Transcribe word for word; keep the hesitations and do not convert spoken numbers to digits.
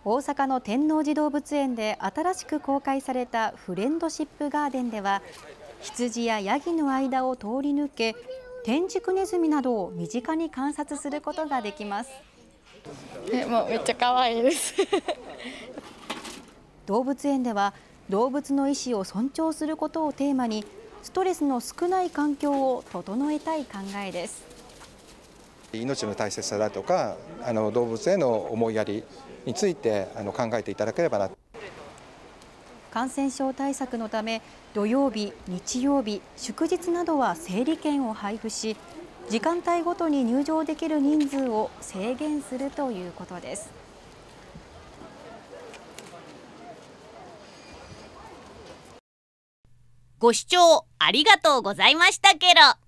大阪の天王寺動物園で新しく公開されたフレンドシップガーデンでは、羊やヤギの間を通り抜け、テンジクネズミなどを身近に観察することができます。 え、もうめっちゃ可愛いです動物園では動物の意思を尊重することをテーマに、ストレスの少ない環境を整えたい考えです。 命の大切さだとか、あの動物への思いやりについてあの考えていただければな。 感染症対策のため、土曜日、日曜日、祝日などは整理券を配布し、時間帯ごとに入場できる人数を制限するということです。 ご視聴ありがとうございましたケロ。